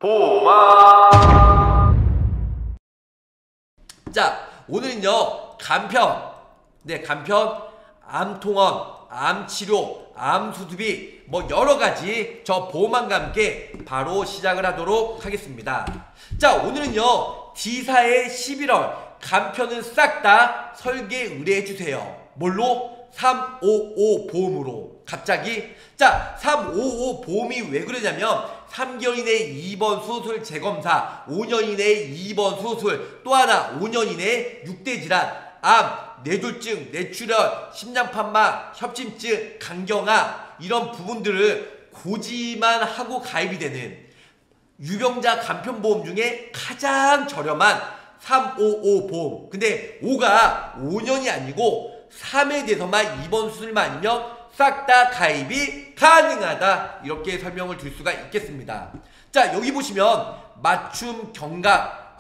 보마. 자, 오늘은요 간편, 암통원, 암치료, 암수습이 뭐 여러가지 저 보험왕과 함께 바로 시작을 하도록 하겠습니다. 자, 오늘은요 D사의 11월 간편은 싹 다 설계 의뢰해주세요. 뭘로? 355 보험으로. 갑자기? 자, 355 보험이 왜 그러냐면 3개월 이내에 2번 수술 재검사, 5년 이내에 2번 수술, 또 하나 5년 이내에 6대 질환, 암, 뇌졸중, 뇌출혈, 심장판막, 협심증, 간경화 이런 부분들을 고지만 하고 가입이 되는 유병자 간편보험 중에 가장 저렴한 355 보험. 근데 5가 5년이 아니고 3에 대해서만 2번 수술만 아니면 싹 다 가입이 가능하다, 이렇게 설명을 드릴 수가 있겠습니다. 자, 여기 보시면 맞춤 경각,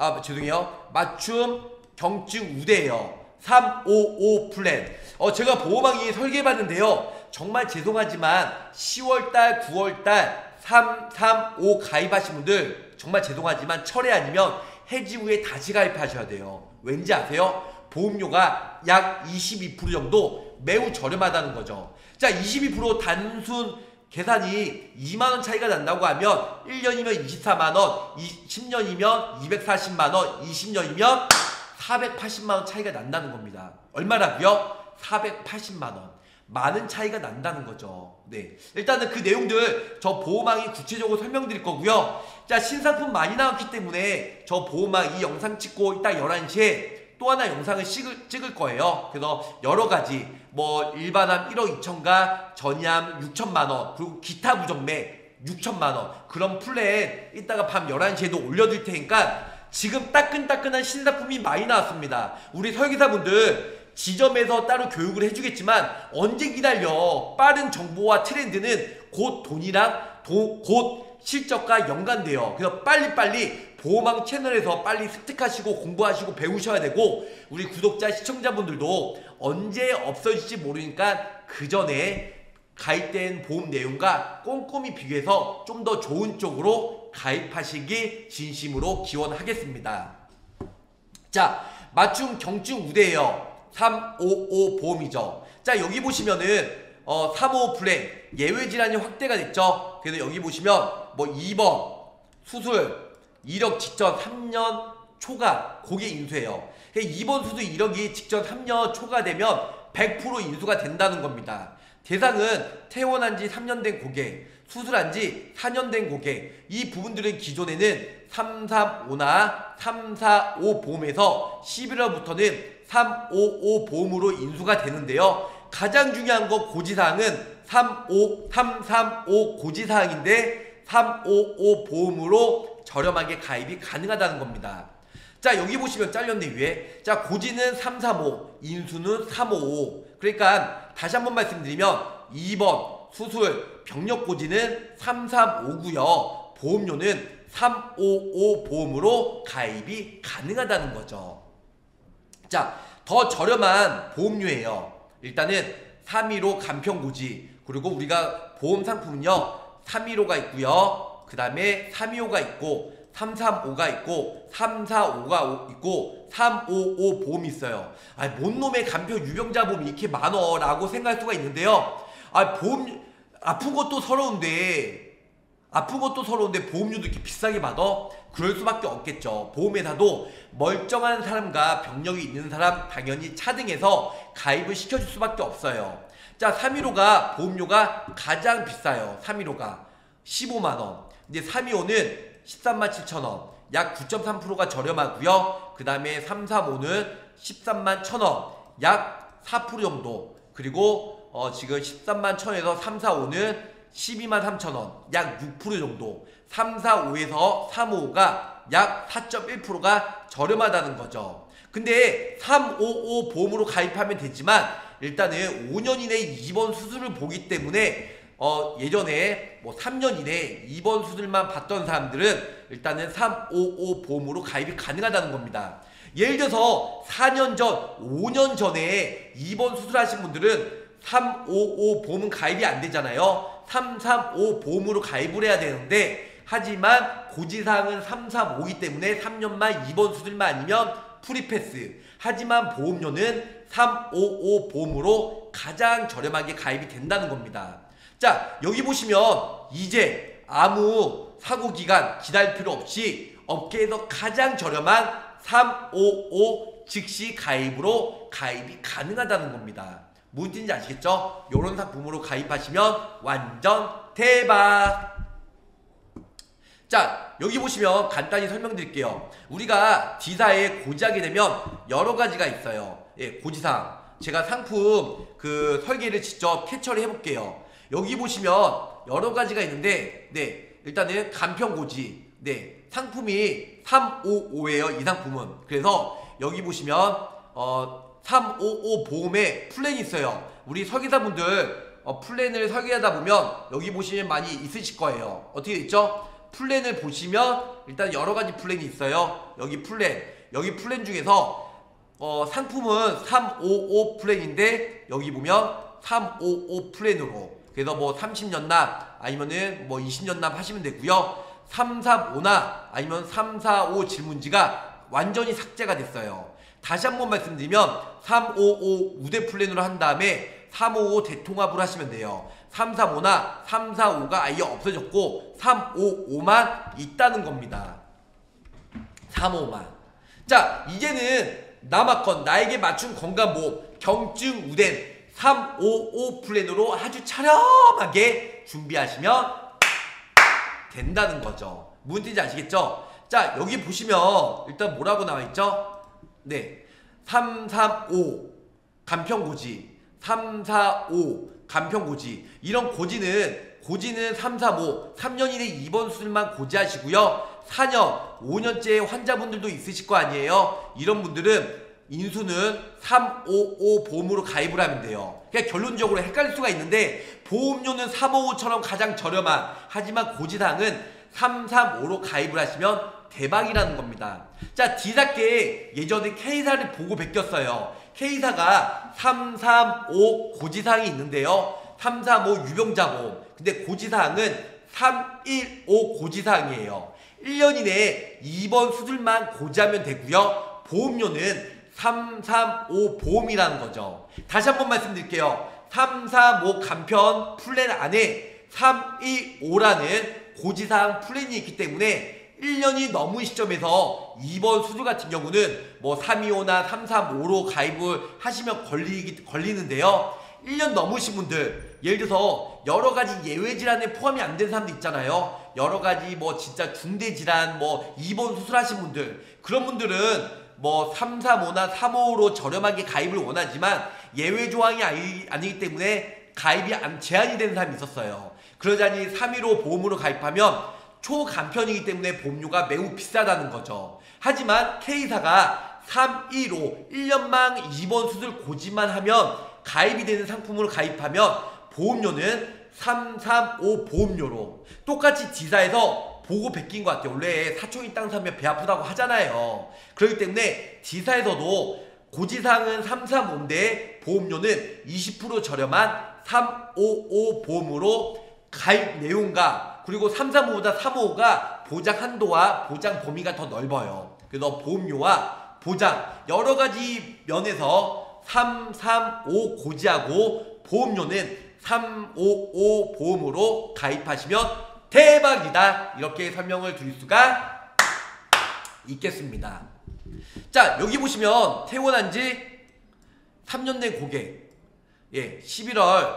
맞춤 경증 우대예요. 355 플랜. 제가 보험왕이 설계해봤는데요, 정말 죄송하지만 10월달 9월달 335 가입하신 분들 정말 죄송하지만 철회 아니면 해지 후에 다시 가입하셔야 돼요. 왠지 아세요? 보험료가 약 22% 정도 매우 저렴하다는 거죠. 자, 22% 단순 계산이 2만원 차이가 난다고 하면 1년이면 24만원, 10년이면 240만원, 20년이면 480만원 차이가 난다는 겁니다. 얼마라고요? 480만원. 많은 차이가 난다는 거죠. 네, 일단은 그 내용들 저 보험왕이 구체적으로 설명드릴 거고요. 자, 신상품 많이 나왔기 때문에 저 보험왕 이 영상 찍고 이따 11시에 또 하나 영상을 찍을 거예요. 그래서 여러가지 뭐 일반암 1억 2천과 전이암 6천만원, 그리고 기타 부정맥 6천만원 그런 플랜 이따가 밤 11시에도 올려드릴 테니까 지금 따끈따끈한 신상품이 많이 나왔습니다. 우리 설계사분들 지점에서 따로 교육을 해주겠지만 언제 기다려. 빠른 정보와 트렌드는 곧 돈이랑 곧 실적과 연관돼요. 그래서 빨리빨리 보험왕 채널에서 빨리 습득하시고 공부하시고 배우셔야 되고, 우리 구독자 시청자분들도 언제 없어질지 모르니까 그 전에 가입된 보험 내용과 꼼꼼히 비교해서 좀 더 좋은 쪽으로 가입하시기 진심으로 기원하겠습니다. 자, 맞춤 경증 우대예요. 355 보험이죠. 자, 여기 보시면은 355 플랜 예외 질환이 확대가 됐죠. 그래서 여기 보시면 뭐 2번 수술 이력 직전 3년 초과 고객 인수예요. 2번 수술 이력이 직전 3년 초과되면 100% 인수가 된다는 겁니다. 대상은 퇴원한 지 3년 된 고객, 수술한 지 4년 된 고객, 이 부분들은 기존에는 335나 345 보험에서 11월부터는 355 보험으로 인수가 되는데요. 가장 중요한 거 고지사항은 335 고지사항인데 355 보험으로 저렴하게 가입이 가능하다는 겁니다. 자, 여기 보시면 잘렸네 위에. 자, 고지는 335, 인수는 355. 그러니까 다시 한번 말씀드리면 2번 수술 병력 고지는 335고요. 보험료는 355 보험으로 가입이 가능하다는 거죠. 자, 더 저렴한 보험료예요. 일단은 315 간편고지, 그리고 우리가 보험 상품은요 315가 있고요, 그 다음에 325가 있고 335가 있고 345가 있고 355 보험이 있어요. 뭔 놈의 간편 유병자 보험이 이렇게 많어 라고 생각할 수가 있는데요, 보험 아픈 것도 서러운데 보험료도 이렇게 비싸게 받아? 그럴 수밖에 없겠죠. 보험회사도 멀쩡한 사람과 병력이 있는 사람 당연히 차등해서 가입을 시켜줄 수밖에 없어요. 자, 315가 보험료가 가장 비싸요. 315가 15만원. 이제 325는 13만 7천원, 약 9.3%가 저렴하고요. 그 다음에 335는 13만 1천원, 약 4% 정도. 그리고 지금 13만 1천원에서 345는 12만 3천원, 약 6% 정도. 345에서 355가 약 4.1%가 저렴하다는 거죠. 근데 355 보험으로 가입하면 되지만 일단은 5년 이내에 2번 수술을 보기 때문에 예전에 뭐 3년 이내에 2번 수술만 받던 사람들은 일단은 355 보험으로 가입이 가능하다는 겁니다. 예를 들어서 4년 전, 5년 전에 2번 수술하신 분들은 355 보험은 가입이 안 되잖아요. 335 보험으로 가입을 해야 되는데, 하지만 고지사항은 3, 3, 5이기 때문에 3년만 2번 수술만 아니면 프리패스. 하지만 보험료는 3, 5, 5 보험으로 가장 저렴하게 가입이 된다는 겁니다. 자, 여기 보시면 이제 아무 사고기간 기다릴 필요 없이 업계에서 가장 저렴한 3, 5, 5 즉시 가입으로 가입이 가능하다는 겁니다. 무슨 뜻인지 아시겠죠? 이런 상품으로 가입하시면 완전 대박! 자, 여기 보시면 간단히 설명드릴게요. 우리가 D사에 고지하게 되면 여러 가지가 있어요. 예, 고지사항. 제가 상품 그 설계를 직접 캡처를 해볼게요. 여기 보시면 여러 가지가 있는데, 네, 일단은 간편고지. 네, 상품이 355예요. 이 상품은. 그래서 여기 보시면 355 보험에 플랜이 있어요. 우리 설계사분들 플랜을 설계하다 보면 여기 보시면 많이 있으실 거예요. 어떻게 있죠? 플랜을 보시면 일단 여러 가지 플랜이 있어요. 여기 플랜 중에서 상품은 355 플랜인데 여기 보면 355 플랜으로, 그래서 뭐 30년 납 아니면은 뭐 20년 납 하시면 되고요. 335나 아니면 345 질문지가 완전히 삭제가 됐어요. 다시 한번 말씀드리면 355 우대 플랜으로 한 다음에 355 대통합으로 하시면 돼요. 335나 345가 아예 없어졌고 355만 있다는 겁니다. 355만. 자, 이제는 남았건 나에게 맞춘 건강보험 경증 우대 355 플랜으로 아주 저렴하게 준비하시면 된다는 거죠. 무슨 뜻인지 아시겠죠? 자, 여기 보시면 일단 뭐라고 나와있죠? 네, 335 간편고지, 345 간편고지. 이런 고지는 335 3년 이내 2번 수술만 고지하시고요. 4년 5년째 환자분들도 있으실 거 아니에요. 이런 분들은 인수는 355 보험으로 가입을 하면 돼요. 그러니까 결론적으로 헷갈릴 수가 있는데 보험료는 355처럼 가장 저렴한, 하지만 고지사항은 335로 가입을 하시면 대박이라는 겁니다. 자, D사께 예전에 K사를 보고 베꼈어요. K사가 335 고지사항이 있는데요. 335 유병자보험. 근데 고지사항은 315 고지사항이에요. 1년 이내에 2번 수술만 고지하면 되고요. 보험료는 335 보험이라는 거죠. 다시 한번 말씀드릴게요. 335 간편 플랜 안에 315라는 고지사항 플랜이 있기 때문에 1년이 넘은 시점에서 2번 수술 같은 경우는 뭐 325나 335로 가입을 하시면 걸리는데요. 1년 넘으신 분들, 예를 들어서 여러 가지 예외 질환에 포함이 안 된 사람도 있잖아요. 여러 가지 뭐 진짜 중대 질환 뭐 2번 수술하신 분들, 그런 분들은 뭐 335나 355로 저렴하게 가입을 원하지만 예외 조항이 아니기 때문에 가입이 제한이 되는 사람이 있었어요. 그러자니 315 보험으로 가입하면 초간편이기 때문에 보험료가 매우 비싸다는 거죠. 하지만 K사가 315 1년만 2번 수술 고지만 하면 가입이 되는 상품으로 가입하면 보험료는 335 보험료로 똑같이 D사에서 보고 베낀 것 같아요. 원래 사촌이 땅 사면 배 아프다고 하잖아요. 그렇기 때문에 D사에서도 고지사항은 335인데 보험료는 20% 저렴한 355 보험으로 가입 내용과 그리고 335보다 355가 보장 한도와 보장 범위가 더 넓어요. 그래서 보험료와 보장 여러 가지 면에서 335 고지하고 보험료는 355 보험으로 가입하시면 대박이다, 이렇게 설명을 드릴 수가 있겠습니다. 자, 여기 보시면 퇴원한 지 3년 된 고객, 예, 11월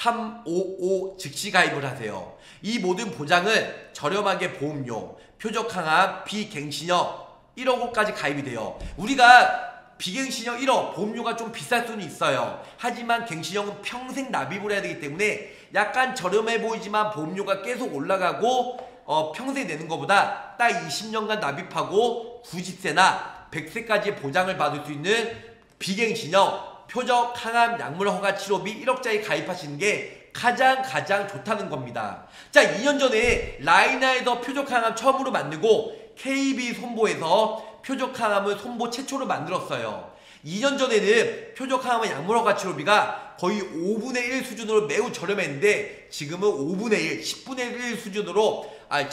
355 즉시 가입을 하세요. 이 모든 보장은 저렴하게 보험료, 표적항암, 비갱신형 1억 5까지 가입이 돼요. 우리가 비갱신형 1억 보험료가 좀 비쌀 수는 있어요. 하지만 갱신형은 평생 납입을 해야 되기 때문에 약간 저렴해 보이지만 보험료가 계속 올라가고 평생 내는 것보다 딱 20년간 납입하고 90세나 100세까지 보장을 받을 수 있는 비갱신형 표적 항암 약물 허가 치료비 1억짜리 가입하시는 게 가장 좋다는 겁니다. 자, 2년 전에 라이나에서 표적 항암 처음으로 만들고 KB 손보에서 표적 항암을 손보 최초로 만들었어요. 2년 전에는 표적 항암 약물 허가 치료비가 거의 5분의 1 수준으로 매우 저렴했는데 지금은 5분의 1, 10분의 1 수준으로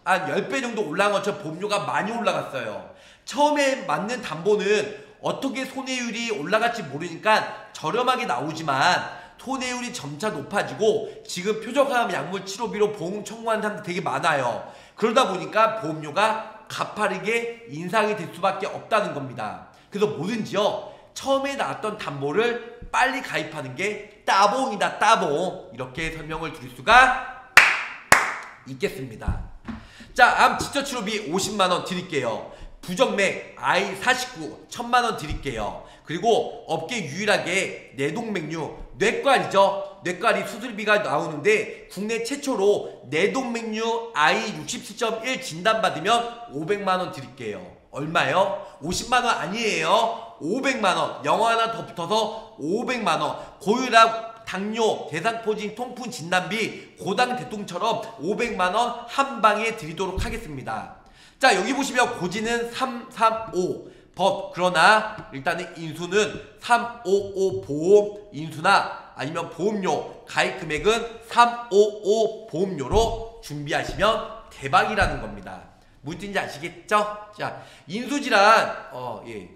한 10배 정도 올라간 것처럼 보험료가 많이 올라갔어요. 처음에 맞는 담보는 어떻게 손해율이 올라갈지 모르니까 저렴하게 나오지만 손해율이 점차 높아지고 지금 표적암 약물 치료비로 보험 청구하는 사람들 되게 많아요. 그러다 보니까 보험료가 가파르게 인상이 될 수밖에 없다는 겁니다. 그래서 뭐든지요, 처음에 나왔던 담보를 빨리 가입하는 게 따봉이다, 따봉. 이렇게 설명을 드릴 수가 있겠습니다. 자, 암 지적치료비 50만원 드릴게요. 부정맥 I49 1000만원 드릴게요. 그리고 업계 유일하게 내동맥류 뇌과리죠. 뇌과리 수술비가 나오는데 국내 최초로 내동맥류 I67.1 진단받으면 500만원 드릴게요. 얼마요? 50만원 아니에요. 500만원. 영어 하나 더 붙어서 500만원. 고혈압, 당뇨, 대상포진, 통풍 진단비 고당 대통처럼 500만원 한 방에 드리도록 하겠습니다. 자, 여기 보시면 고지는 335 법, 그러나 일단은 인수는 355 보험 인수나 아니면 보험료 가입 금액은 355 보험료로 준비하시면 대박이라는 겁니다. 무슨 뜻인지 아시겠죠? 자, 인수질환 예.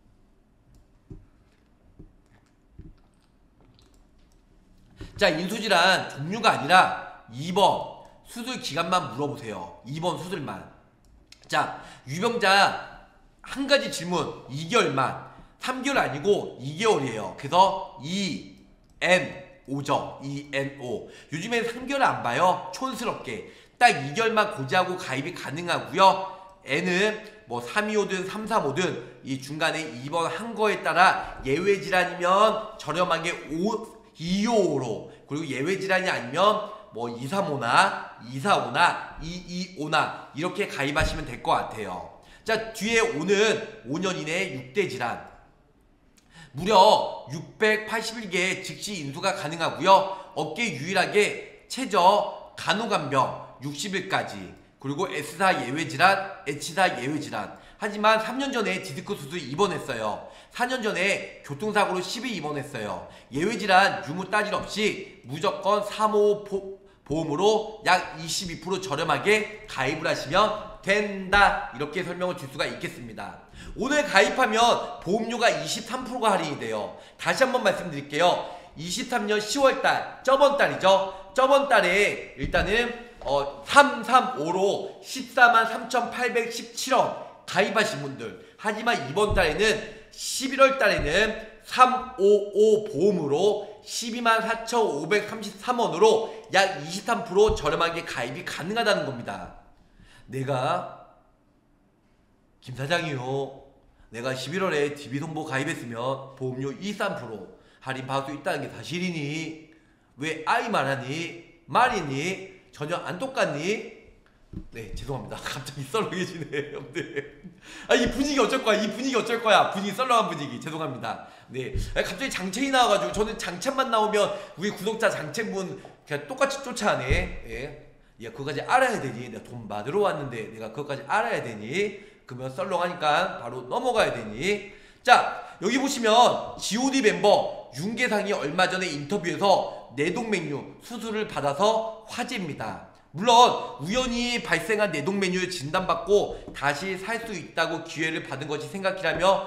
자, 인수질환 종류가 아니라 2번 수술 기간만 물어보세요. 2번 수술만. 자, 유병자 한 가지 질문 2개월만. 3개월 아니고 2개월이에요. 그래서 ENO죠. ENO. 요즘엔 3개월 안 봐요. 촌스럽게. 딱 2개월만 고지하고 가입이 가능하고요. N은 뭐 325든 335든 이 중간에 2번 한 거에 따라 예외 질환이면 저렴하게 255로, 그리고 예외 질환이 아니면 뭐 235나 245나 225나 이렇게 가입하시면 될 것 같아요. 자, 뒤에 5는 5년 이내 6대 질환 무려 681개의 즉시 인수가 가능하고요. 업계 유일하게 최저 간호간병 60일까지, 그리고 S사 예외질환, H사 예외질환. 하지만 3년 전에 디스크 수술 입원했어요. 4년 전에 교통사고로 10일 입원했어요. 예외질환 유무 따질 없이 무조건 355 보험으로 약 22% 저렴하게 가입을 하시면 된다. 이렇게 설명을 줄 수가 있겠습니다. 오늘 가입하면 보험료가 23%가 할인이 돼요. 다시 한번 말씀드릴게요. 23년 10월달, 저번 달이죠. 저번 달에 일단은 335로 143,817원 가입하신 분들. 하지만 이번 달에는 11월 달에는 355 보험으로 124,533원으로 약 23% 저렴하게 가입이 가능하다는 겁니다. 내가 김 사장이요, 내가 11월에 DB손보 가입했으면 보험료 23% 할인 받을 수 있다는 게 사실이니? 왜 아이 말하니? 말이니? 전혀 안 똑같니? 네, 죄송합니다. 갑자기 썰렁해지네요. 네. 아, 이 분위기 어쩔 거야? 이 분위기 어쩔 거야? 분위기 썰렁한 분위기. 죄송합니다. 네. 갑자기 장첸이 나와가지고 저는 장첸만 나오면 우리 구독자 장첸분 그냥 똑같이 쫓아하네. 예. 야, 그거까지 알아야 되니? 내가 돈 받으러 왔는데 내가 그거까지 알아야 되니? 그러면 썰렁하니까 바로 넘어가야 되니? 자, 여기 보시면 G.O.D 멤버 윤계상이 얼마 전에 인터뷰에서 내동맥류 수술을 받아서 화제입니다. 물론 우연히 발생한 내동맥류 진단받고 다시 살 수 있다고 기회를 받은 것이 생각이라며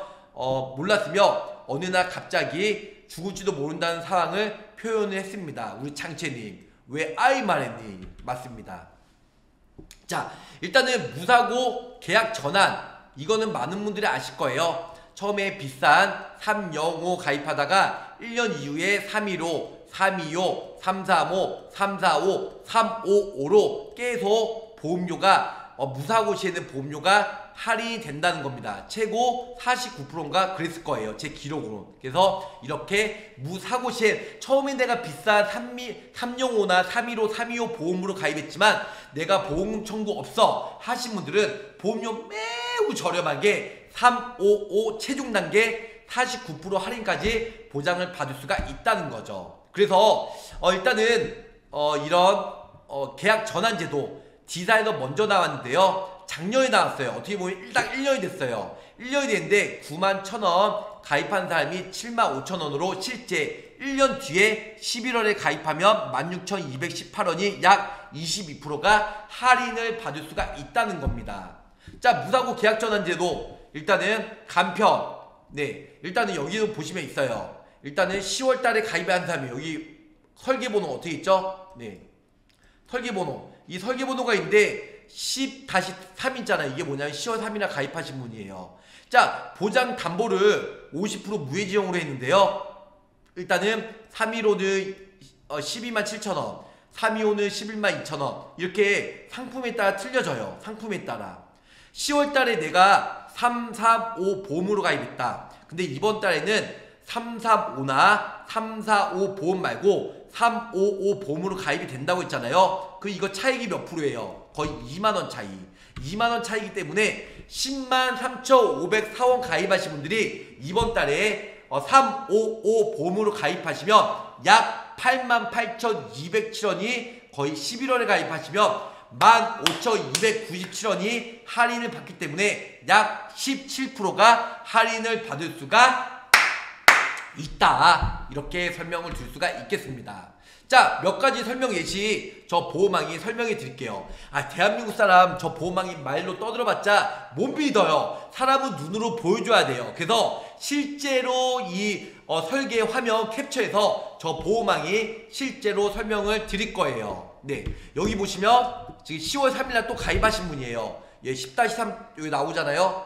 몰랐으며 어느 날 갑자기 죽을지도 모른다는 상황을 표현을 했습니다. 우리 창채님, 왜 아이 말했니? 맞습니다. 자, 일단은 무사고 계약 전환, 이거는 많은 분들이 아실 거예요. 처음에 비싼 305 가입하다가 1년 이후에 315, 325, 335, 345, 355로 계속 보험료가 무사고 시에는 보험료가 할인이 된다는 겁니다. 최고 49%인가 그랬을 거예요. 제 기록으로. 그래서 이렇게 무사고 시에 처음에 내가 비싼 305나 315, 325 보험으로 가입했지만 내가 보험 청구 없어 하신 분들은 보험료 매우 저렴하게 355 최종 단계 49% 할인까지 보장을 받을 수가 있다는 거죠. 그래서 일단은 이런 계약 전환 제도 D사에서 먼저 나왔는데요. 작년에 나왔어요. 어떻게 보면 딱 1년이 됐어요. 1년이 됐는데 91,000원 가입한 사람이 75,000원으로 실제 1년 뒤에 11월에 가입하면 16,218원이 약 22%가 할인을 받을 수가 있다는 겁니다. 자, 무사고 계약전환제도 일단은 간편. 네, 일단은 여기도 보시면 있어요. 일단은 10월달에 가입한 사람이 여기 설계번호 어떻게 있죠? 네, 설계번호. 이 설계번호가 있는데 10-3 있잖아요. 이게 뭐냐면 10월 3일날 가입하신 분이에요. 자, 보장 담보를 50% 무해지용으로 했는데요. 일단은 315는 127,000원, 325는 112,2,000원. 이렇게 상품에 따라 틀려져요. 상품에 따라. 10월달에 내가 335 보험으로 가입했다. 근데 이번 달에는 335나 345 보험 말고 355 보험으로 가입이 된다고 했잖아요. 그 이거 차익이 몇 프로예요? 거의 2만원 차이. 2만원 차이기 때문에 103,504원 가입하신 분들이 이번 달에 355 보험으로 가입하시면 약 88,207원이 거의 11월에 가입하시면 15,297원이 할인을 받기 때문에 약 17%가 할인을 받을 수가 있다. 이렇게 설명을 줄 수가 있겠습니다. 자, 몇 가지 설명 예시 저 보호망이 설명해 드릴게요. 대한민국 사람 저 보호망이 말로 떠들어봤자 못 믿어요. 사람은 눈으로 보여줘야 돼요. 그래서 실제로 이 설계 화면 캡처해서 저 보호망이 실제로 설명을 드릴 거예요. 네, 여기 보시면 지금 10월 3일날 또 가입하신 분이에요. 예, 10-3 여기 나오잖아요.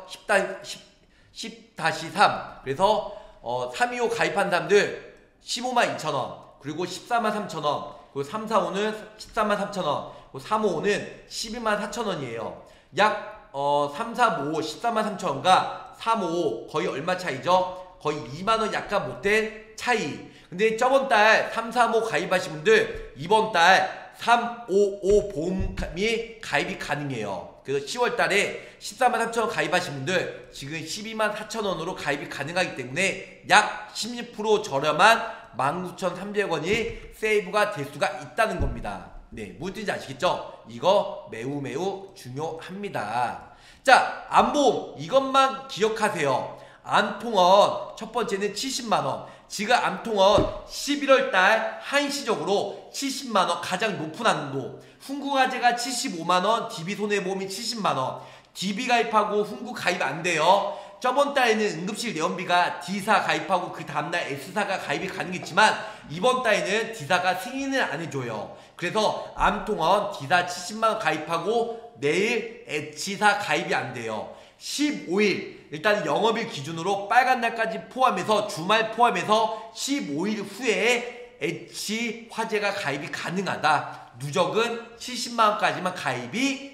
10-3 그래서 325 가입한 사람들 152,000원, 그리고 143,300원, 그리고 345는 133,300원, 그리고 355는 124,000원이에요. 약 345 133,300원과 355 거의 얼마 차이죠? 거의 2만원 약간 못된 차이. 근데 저번 달 335 가입하신 분들 이번 달 355 보험이 가입이 가능해요. 그래서 10월달에 143,000원 가입하신 분들 지금 124,000원으로 가입이 가능하기 때문에 약 16% 저렴한 19,300원이 세이브가 될 수가 있다는 겁니다. 네, 무슨 뜻인지 아시겠죠? 이거 매우 매우 중요합니다. 자, 암보험 이것만 기억하세요. 암통원 첫 번째는 70만원. 지금 암통원 11월달 한시적으로 70만원 가장 높은 한도, 훈구가제가 75만원, DB손해보험이 70만원. DB 가입하고 훈구 가입 안 돼요. 저번 달에는 응급실 내원비가 D사 가입하고 그 다음날 S사가 가입이 가능했지만 이번 달에는 D사가 승인을 안 해줘요. 그래서 암통원 D사 70만원 가입하고 내일 H사 가입이 안 돼요. 15일 일단 영업일 기준으로 빨간 날까지 포함해서 주말 포함해서 15일 후에 H 화재가 가입이 가능하다. 누적은 70만원까지만 가입이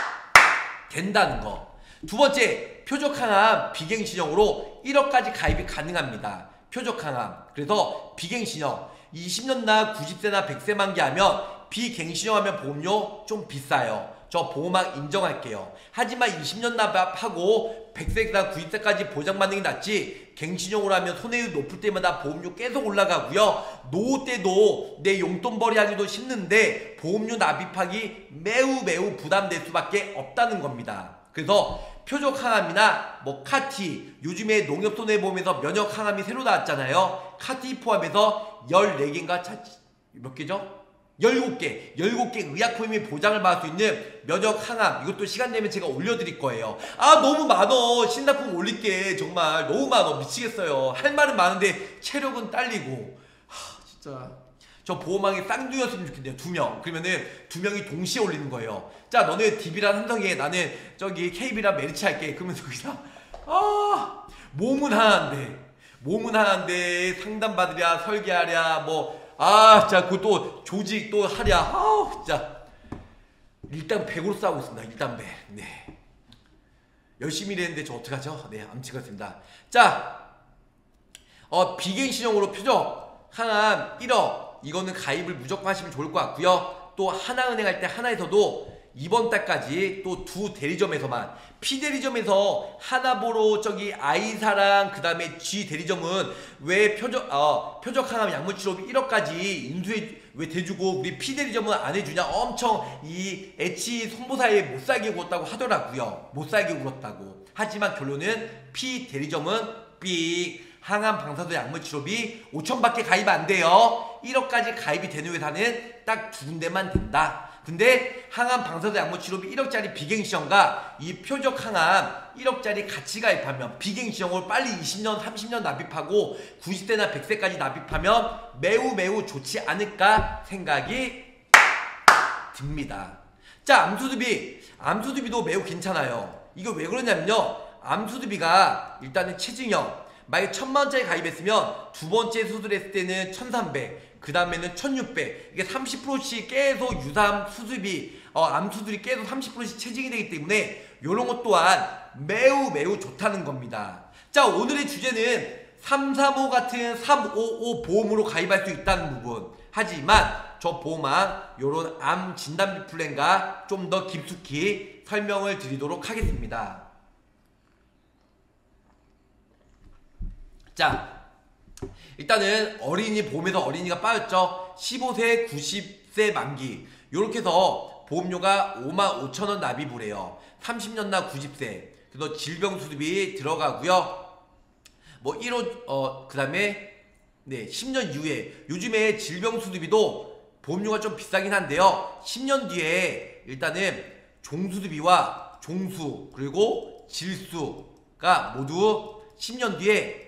된다는 거. 두 번째, 표적항암 비갱신형으로 1억까지 가입이 가능합니다. 표적항암. 그래서 비갱신형 20년나 90세나 100세 만기하면 비갱신형 하면 보험료 좀 비싸요. 저 보험왕 인정할게요. 하지만 20년 납입하고 100세나 90세까지 보장받는 게 낫지, 갱신형으로 하면 손해율 높을 때마다 보험료 계속 올라가고요. 노후 때도 내 용돈벌이 하기도 힘든데 보험료 납입하기 매우 매우 부담될 수밖에 없다는 겁니다. 그래서 표적항암이나 뭐 카티, 요즘에 농협손해보험에서 면역항암이 새로 나왔잖아요. 카티 포함해서 14개인가 몇 개죠? 17개 의약품이 보장을 받을 수 있는 면역항암, 이것도 시간 되면 제가 올려드릴 거예요. 너무 많어. 신상품 올릴게. 정말 너무 많어. 미치겠어요. 할 말은 많은데 체력은 딸리고. 진짜 저 보험왕에 쌍둥이였으면 좋겠네요. 2명. 그러면은 2명이 동시에 올리는 거예요. 자, 너네 DB랑 삼성에, 나는 저기 KB랑 메리츠 할게. 그러면 거기서 몸은 하나인데 상담 받으랴, 설계하랴, 뭐 자, 그것도 조직 또 하랴. 진짜 일단 100으로 싸우고 있습니다. 일단 100. 네, 열심히 일했는데 저 어떡하죠? 네, 암튼 그렇습니다. 자, 비갱신형으로 표적 항암 1억, 이거는 가입을 무조건 하시면 좋을 것 같고요. 또 하나은행 할 때 하나에서도 이번 달까지 또 두 대리점에서만, P 대리점에서 하나보로 저기 아이사랑 그 다음에 G 대리점은 왜 표적 항암 약물 치료비 1억까지 인수해 왜 대주고 우리 P 대리점은 안 해주냐, 엄청 이 H 손보사에 못 살게 굴었다고 하더라고요. 못 살게 굴었다고. 하지만 결론은 P 대리점은 삑, 항암 방사선 약물 치료비 5천밖에 가입 안 돼요. 1억까지 가입이 되는 회사는 딱 두 군데만 된다. 근데 항암 방사선 약물 치료비 1억짜리 비갱시형과 이 표적 항암 1억짜리 같이 가입하면 비갱시형으로 빨리 20년 30년 납입하고 90세나 100세까지 납입하면 매우 좋지 않을까 생각이 듭니다. 자, 암수두비도 매우 괜찮아요. 이거 왜 그러냐면요, 암수두비가 일단은 체증형, 만약에 1000만원짜리 가입했으면 두 번째 수술했을 때는 1300, 그 다음에는 1600, 이게 30%씩 계속 유사암 수술비, 암수술이 계속 30%씩 체증이 되기 때문에 요런 것 또한 매우 좋다는 겁니다. 자, 오늘의 주제는 335 같은 355 보험으로 가입할 수 있다는 부분. 하지만 저 보험왕 요런 암 진단비 플랜과 좀 더 깊숙이 설명을 드리도록 하겠습니다. 자, 일단은 어린이 보험에서 어린이가 빠졌죠. 15세 90세 만기 요렇게 해서 보험료가 55,000원 납입을 해요. 30년나 90세. 그래서 질병수습이 들어가고요. 뭐 1호 그 다음에 네 10년 이후에 요즘에 질병수습비도 보험료가 좀 비싸긴 한데요, 10년 뒤에 일단은 종수습비와 종수 그리고 질수가 모두 10년 뒤에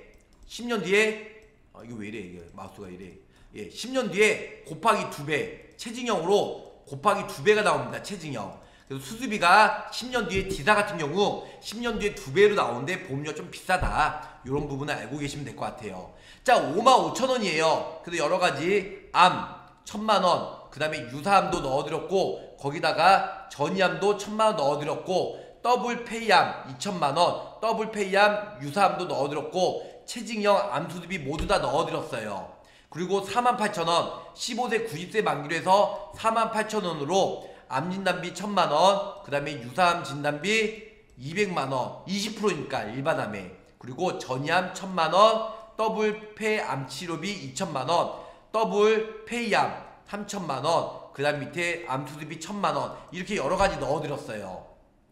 이거 왜 이래, 이게 마우스가 이래. 예, 10년 뒤에 곱하기 2배, 체증형으로 곱하기 2배가 나옵니다. 체증형. 그래서 수수비가 10년 뒤에 디사 같은 경우 10년 뒤에 2배로 나오는데 보험료가 좀 비싸다. 이런 부분을 알고 계시면 될 것 같아요. 자, 55,000원이에요. 그래서 여러가지 암 1000만원, 그 다음에 유사암도 넣어드렸고, 거기다가 전이암도 1000만원 넣어드렸고, 더블 페이암 2000만원, 더블 페이암 유사암도 넣어드렸고, 체증형 암수습비 모두 다 넣어드렸어요. 그리고 48,000원, 15세 90세 만기로 해서 48,000원으로 암진단비 1000만원, 그 다음에 유사암 진단비 200만원, 20%니까 일반암에, 그리고 전이암 1000만원, 더블 폐암 치료비 2000만원, 더블 페이암 3000만원, 그 다음 밑에 암수습비 1000만원, 이렇게 여러가지 넣어드렸어요.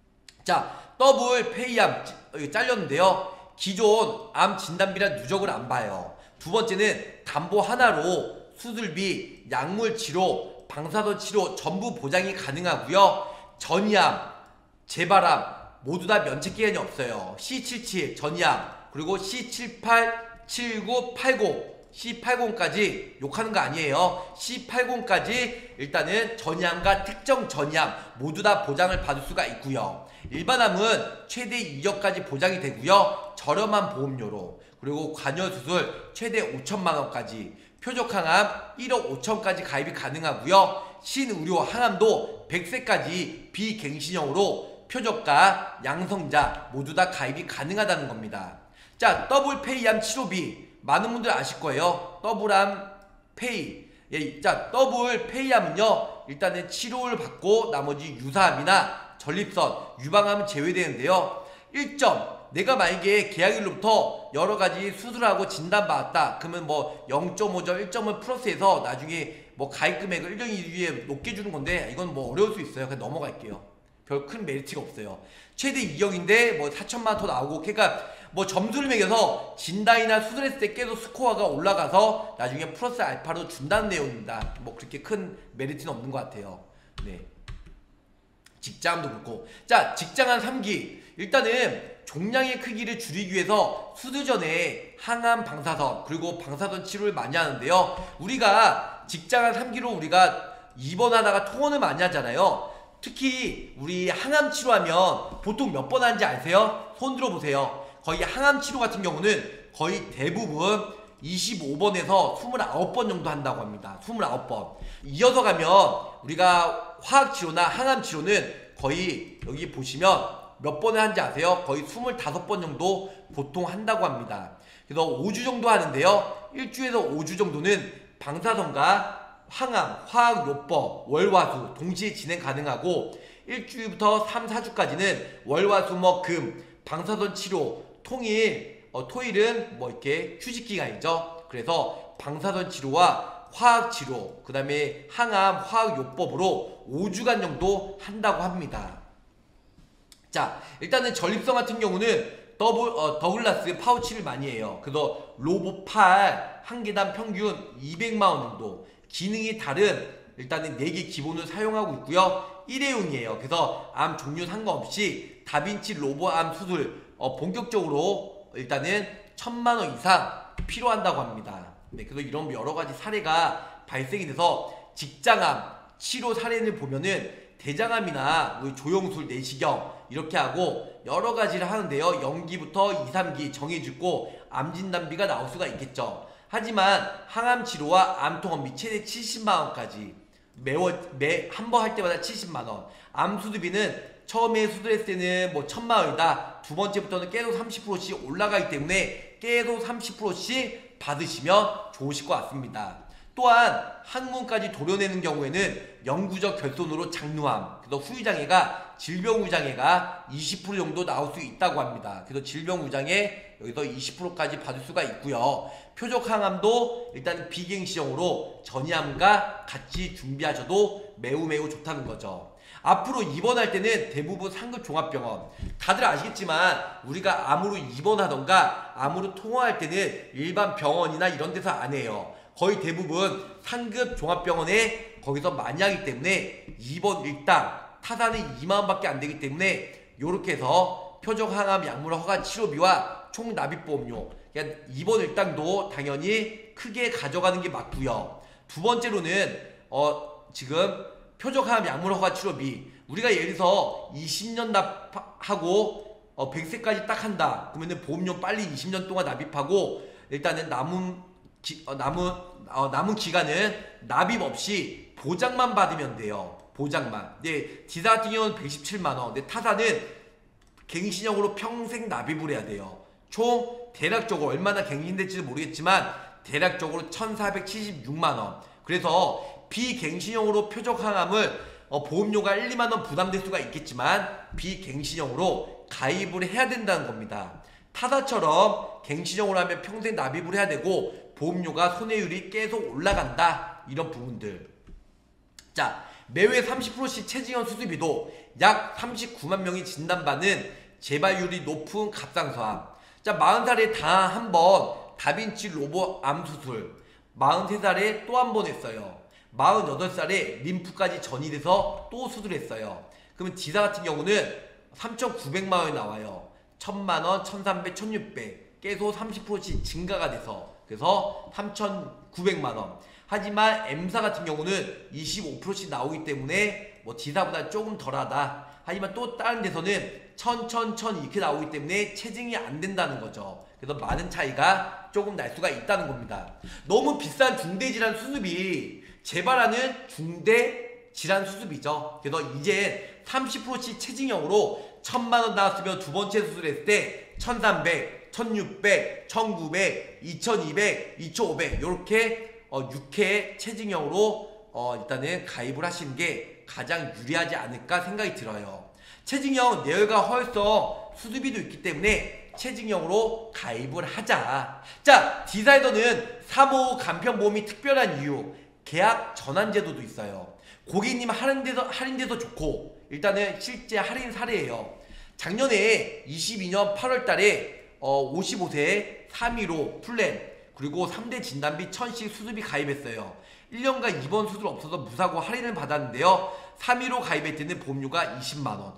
자, 더블 페이암 잘렸는데요, 기존 암 진단비란 누적을 안 봐요. 두 번째는 담보 하나로 수술비, 약물 치료, 방사선 치료 전부 보장이 가능하고요. 전이암, 재발암 모두 다 면책 기한이 없어요. C77 전이암, 그리고 C78, 79, 80, C80까지 욕하는 거 아니에요. C80까지 일단은 전이암과 특정 전이암 모두 다 보장을 받을 수가 있고요. 일반암은 최대 2억까지 보장이 되고요. 저렴한 보험료로. 그리고 관여수술 최대 5천만원까지, 표적항암 1억 5천까지 가입이 가능하고요. 신의료 항암도 100세까지 비갱신형으로 표적과 양성자 모두 다 가입이 가능하다는 겁니다. 자, 더블 페이암 치료비 많은 분들 아실 거예요. 더블암 페이. 예, 자, 더블 페이암은요, 일단은 치료를 받고 나머지 유사암이나 전립선, 유방암은 제외되는데요. 1점, 내가 만약에 계약일로부터 여러가지 수술하고 진단받았다. 그러면 뭐 0.5점, 1점을 플러스해서 나중에 뭐 가입 금액을 1년 이후에 높게 주는 건데, 이건 뭐 어려울 수 있어요. 그냥 넘어갈게요. 별 큰 메리트가 없어요. 최대 2억인데 뭐 4천만 원 더 나오고, 그러니까 뭐 점수를 매겨서 진단이나 수술했을 때 계속 스코어가 올라가서 나중에 플러스 알파로 준다는 내용입니다. 뭐 그렇게 큰 메리트는 없는 것 같아요. 네. 직장도 그렇고. 자, 직장암 3기. 일단은 종양의 크기를 줄이기 위해서 수술 전에 항암 방사선 그리고 방사선 치료를 많이 하는데요. 우리가 직장암 3기로 우리가 입원하다가 통원을 많이 하잖아요. 특히 우리 항암 치료하면 보통 몇 번 하는지 아세요? 손 들어보세요. 거의 항암 치료 같은 경우는 거의 대부분 25번에서 29번 정도 한다고 합니다. 29번. 이어서 가면 우리가 화학치료나 항암치료는 거의 여기 보시면 몇 번을 하는지 아세요? 거의 25번 정도 보통 한다고 합니다. 그래서 5주 정도 하는데요. 1주에서 5주 정도는 방사선과 항암, 화학요법, 월화수 동시에 진행 가능하고, 일주일부터 3, 4주까지는 월화수목금 방사선 치료 통일 토일은 뭐 이렇게 휴직 기간이죠. 그래서 방사선 치료와 화학 치료, 그 다음에 항암 화학요법으로 5주간 정도 한다고 합니다. 자, 일단은 전립선 같은 경우는 더글라스 파우치를 많이 해요. 그래서 로봇8 한 개당 평균 200만원 정도, 기능이 다른 일단은 4개 기본을 사용하고 있고요. 일회용이에요. 그래서 암 종류 상관없이 다빈치 로봇암 수술 본격적으로 일단은 1000만원 이상 필요한다고 합니다. 네, 그래서 이런 여러가지 사례가 발생이 돼서 직장암 치료 사례를 보면은 대장암이나 조영술, 내시경 이렇게 하고 여러 가지를 하는데요. 연기부터 2, 3기 정해주고 암 진단비가 나올 수가 있겠죠. 하지만 항암 치료와 암통원비 최대 70만원까지 한 번 할 때마다 70만원, 암 수술비는 처음에 수술했을 때는 뭐 1000만원이다. 두 번째부터는 계속 30%씩 올라가기 때문에 계속 30%씩 받으시면 좋으실 것 같습니다. 또한 항문까지 도려내는 경우에는 영구적 결손으로 장루암, 그래서 후유장애가 질병후유장애가 20% 정도 나올 수 있다고 합니다. 그래서 질병후유장애 여기서 20%까지 받을 수가 있고요. 표적항암도 일단 비갱시형으로 전이암과 같이 준비하셔도 매우 좋다는 거죠. 앞으로 입원할 때는 대부분 상급 종합병원, 다들 아시겠지만 우리가 암으로 입원하던가 암으로 통화할 때는 일반 병원이나 이런 데서 안 해요. 거의 대부분 상급 종합병원에 거기서 많이 하기 때문에 입원 일당 타사는 2만원밖에 안 되기 때문에 요렇게 해서 표적항암 약물 허가 치료비와 총 납입보험료, 그러니까 입원 일당도 당연히 크게 가져가는 게 맞고요. 두 번째로는 지금 표적항암 약물 허가 치료비, 우리가 예를 들어서 20년 납하고 100세까지 딱 한다 그러면은 보험료 빨리 20년 동안 납입하고 일단은 남은 기간은 납입 없이 보장만 받으면 돼요. 보장만. 네, 디사 같은 경우는 117만원, 근데 타사는 갱신형으로 평생 납입을 해야 돼요. 총 대략적으로 얼마나 갱신될지는 모르겠지만 대략적으로 1476만원. 그래서 비갱신형으로 표적항암을 보험료가 1, 2만원 부담될 수가 있겠지만 비갱신형으로 가입을 해야 된다는 겁니다. 타사처럼 갱신형으로 하면 평생 납입을 해야 되고 보험료가 손해율이 계속 올라간다, 이런 부분들. 자, 매회 30%씩 체증형 수술비도 약 39만 명이 진단받는 재발률이 높은 갑상선암. 자, 40살에 다 한 번 다빈치 로봇 암 수술, 43살에 또 한 번 했어요. 48살에 림프까지 전이돼서 또 수술했어요. 그러면 디사 같은 경우는 3,900만원이 나와요. 1000만원, 1300, 1600 계속 30%씩 증가가 돼서, 그래서 3,900만원. 하지만 M사 같은 경우는 25%씩 나오기 때문에 뭐 디사보다 조금 덜하다. 하지만 또 다른 데서는 1000 이렇게 나오기 때문에 체증이 안 된다는 거죠. 그래서 많은 차이가 조금 날 수가 있다는 겁니다. 너무 비싼 중대질환 수술비, 재발하는 중대질환 수술비죠. 그래서 이제 30%씩 체증형으로 1000만원 나왔으면 두 번째 수술했을 때 1300, 1600, 1900, 2200, 2500 이렇게 6회 체증형으로 일단은 가입을 하시는 게 가장 유리하지 않을까 생각이 들어요. 체증형 내혈관 허혈성 수술비도 있기 때문에 체증형으로 가입을 하자. 자, 디사에서는 사모 간편보험이 특별한 이유, 계약 전환 제도도 있어요. 고객님 할인돼서 좋고, 일단은 실제 할인 사례예요. 작년에 22년 8월 달에 55세 315 플랜 그리고 3대 진단비 1000씩 수술비 가입했어요. 1년간 입원 수술 없어서 무사고 할인을 받았는데요. 315 가입할 때는 보험료가 20만원.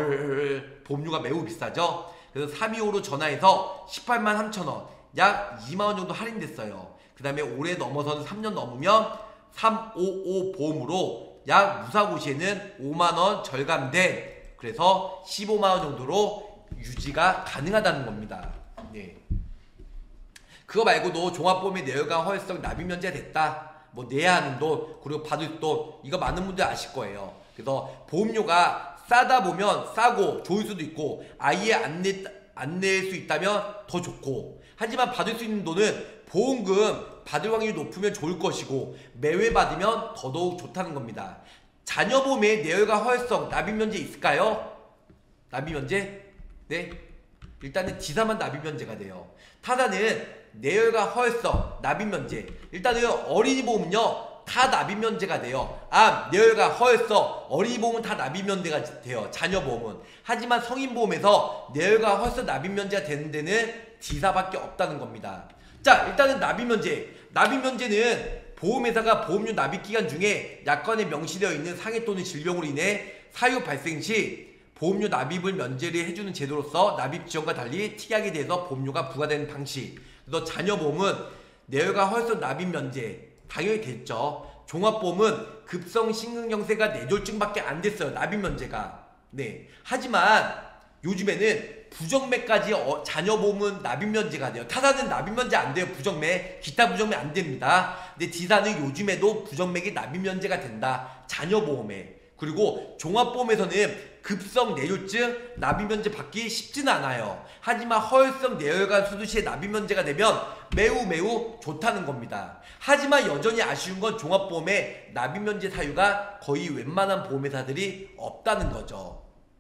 헐, 보험료가 매우 비싸죠. 그래서 325로 전화해서 18만 3천원, 약 2만원 정도 할인됐어요. 그 다음에 올해 넘어서는 3년 넘으면 355 보험으로 약 무사고 시에는 5만원 절감된, 그래서 15만원 정도로 유지가 가능하다는 겁니다. 네. 그거 말고도 종합보험의 내혈관 허혈성 납입 면제가 됐다, 뭐 내야 하는 돈, 그리고 받을 돈, 이거 많은 분들 아실 거예요. 그래서 보험료가 싸다 보면 싸고 좋을 수도 있고, 아예 안 낼 수 있다면 더 좋고, 하지만 받을 수 있는 돈은 보험금 받을 확률이 높으면 좋을 것이고 매회 받으면 더더욱 좋다는 겁니다. 자녀보험에 내열과 허혈성 납입면제 있을까요? 납입면제? 네. 일단은 D사만 납입면제가 돼요. 타사는 내열과 허혈성 납입면제. 일단은 어린이보험은요 다 납입면제가 돼요. 암, 내열과 허혈성 어린이보험은 다 납입면제가 돼요. 자녀보험은. 하지만 성인보험에서 내열과 허혈성 납입면제가 되는 데는 D사밖에 없다는 겁니다. 자, 일단은 납입면제. 납입면제는 보험회사가 보험료 납입기간 중에 약관에 명시되어 있는 상해 또는 질병으로 인해 사유 발생 시 보험료 납입을 면제를 해주는 제도로서 납입 지원과 달리 특약에 대해서 보험료가 부과되는 방식. 그래서 자녀보험은 내열과 허혈성 납입 면제 당연히 됐죠. 종합보험은 급성 심근경색과 뇌졸중밖에 안 됐어요. 납입 면제가. 네. 하지만 요즘에는 부정맥까지 자녀보험은 납입면제가 돼요. 타사는 납입면제 안 돼요. 부정맥, 기타 부정맥 안 됩니다. 근데 D사는 요즘에도 부정맥이 납입면제가 된다. 자녀보험에. 그리고 종합보험에서는 급성 뇌졸중 납입면제 받기 쉽지는 않아요. 하지만 허혈성 뇌혈관 수술 시에 납입면제가 되면 매우 좋다는 겁니다. 하지만 여전히 아쉬운 건 종합보험에 납입면제 사유가 거의 웬만한 보험회사들이 없다는 거죠.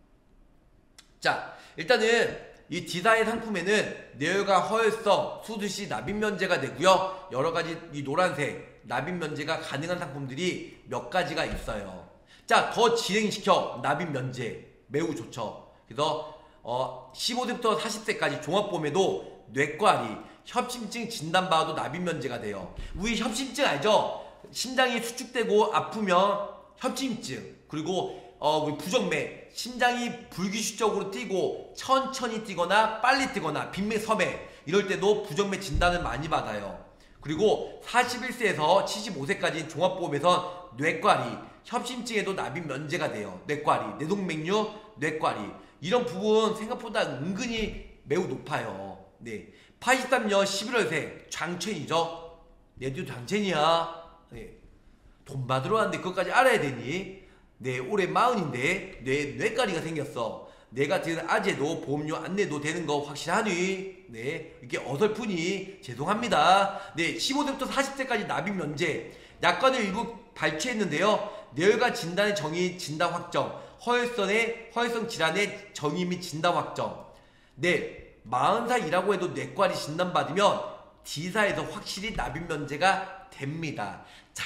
자, 일단은 이 D사의 상품에는 뇌혈관 허혈성 수술 시 납입면제가 되고요. 여러가지 이 노란색 납입면제가 가능한 상품들이 몇 가지가 있어요. 자, 더 진행시켜 납입면제 매우 좋죠. 그래서 15세부터 40세까지 종합보험에도 뇌과리, 협심증 진단받아도 납입면제가 돼요. 우리 협심증 알죠? 심장이 수축되고 아프면 협심증, 그리고 우리 부정맥, 심장이 불규칙적으로 뛰고 천천히 뛰거나 빨리 뛰거나 빈맥, 서맥 이럴 때도 부정맥 진단을 많이 받아요. 그리고 41세에서 75세까지 종합보험에서 뇌과리, 협심증에도 납입면제가 돼요. 뇌과리, 뇌동맥류, 뇌과리 이런 부분 생각보다 은근히 매우 높아요. 네, 83년 11월생 장첸이죠. 얘도 장첸이야. 네. 돈 받으러 왔는데 그것까지 알아야 되니? 네, 올해 40인데 뇌과리가 생겼어. 내가 지금 아재도 보험료 안 내도 되는 거 확실하니? 네, 이렇게 어설프니? 죄송합니다. 네, 15세부터 40세까지 납입면제 약관을 일부 발췌했는데요. 뇌혈관 진단의 정의 진단 확정, 허혈성 질환의 정의 및 진단 확정. 네, 40살이라고 해도 뇌과리 진단받으면 D사에서 확실히 납입면제가 됩니다.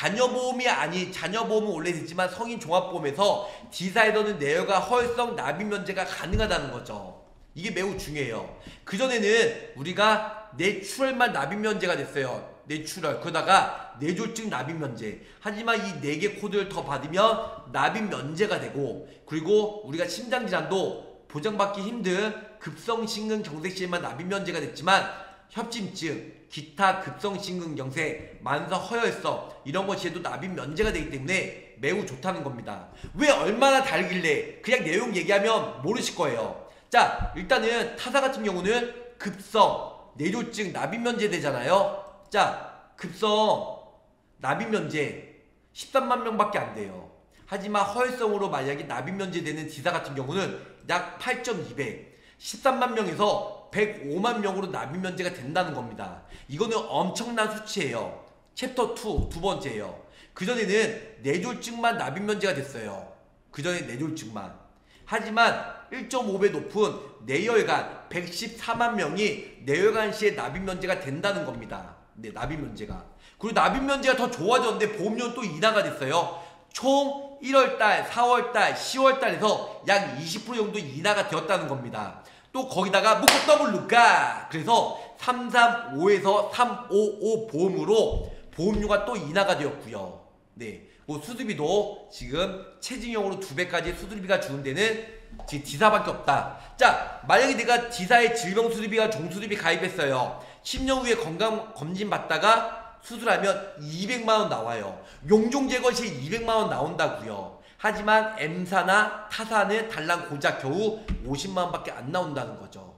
자녀보험은 원래 됐지만 성인 종합보험에서 D사에서는 뇌혈관 허혈성 납입면제가 가능하다는 거죠. 이게 매우 중요해요. 그전에는 우리가 뇌출혈만 납입면제가 됐어요. 뇌출혈, 그러다가 뇌졸중 납입면제. 하지만 이 4개 코드를 더 받으면 납입면제가 되고, 그리고 우리가 심장질환도 보장받기 힘든 급성심근경색시에만 납입면제가 됐지만 협심증, 기타 급성심근경색, 만성허혈성 이런 것시에도 납입면제가 되기 때문에 매우 좋다는 겁니다. 왜 얼마나 다르길래 그냥 내용 얘기하면 모르실 거예요. 자, 일단은 타사 같은 경우는 급성 뇌졸중 납입면제 되잖아요. 자, 급성 납입면제 13만 명밖에 안 돼요. 하지만 허혈성으로 만약에 납입면제 되는 D사 같은 경우는 약 8,200, 13만 명에서 105만 명으로 납입면제가 된다는 겁니다. 이거는 엄청난 수치예요. 챕터 2 두 번째예요. 그전에는 뇌졸중만 납입면제가 됐어요. 그전에 뇌졸중만. 하지만 1.5배 높은 뇌혈관 114만 명이 뇌혈관 시에 납입면제가 된다는 겁니다. 네, 납입면제가. 그리고 납입면제가 더 좋아졌는데 보험료는 또 인하가 됐어요. 총 1월달, 4월달, 10월달에서 약 20% 정도 인하가 되었다는 겁니다. 또 거기다가 묶어 더블루가 그래서 335에서 355 보험으로 보험료가 또 인하가 되었고요. 네, 뭐 수술비도 지금 체증형으로 2배까지 수술비가 주는 데는 지금 D사밖에 없다. 자, 만약에 내가 D사의 질병수술비와 종수술비 가입했어요. 10년 후에 건강검진 받다가 수술하면 200만원 나와요. 용종제거 시에 200만원 나온다고요. 하지만 M사나 타사는 달랑 고작 겨우 50만원밖에 안 나온다는 거죠.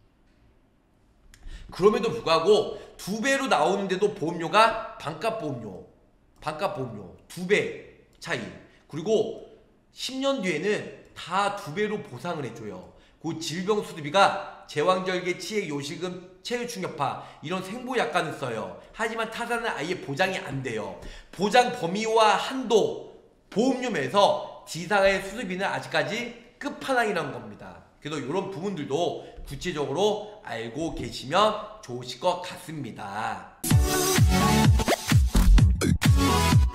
그럼에도 불구하고 2배로 나오는데도 보험료가 반값보험료 2배 차이. 그리고 10년 뒤에는 다 2배로 보상을 해줘요. 그 질병수술비가 제왕절개, 치액, 요실금, 체외충격파 이런 생보약관을 써요. 하지만 타사는 아예 보장이 안 돼요. 보장 범위와 한도 보험료에서 D사의 수수비는 아직까지 끝판왕이라는 겁니다. 그래서 이런 부분들도 구체적으로 알고 계시면 좋으실 것 같습니다.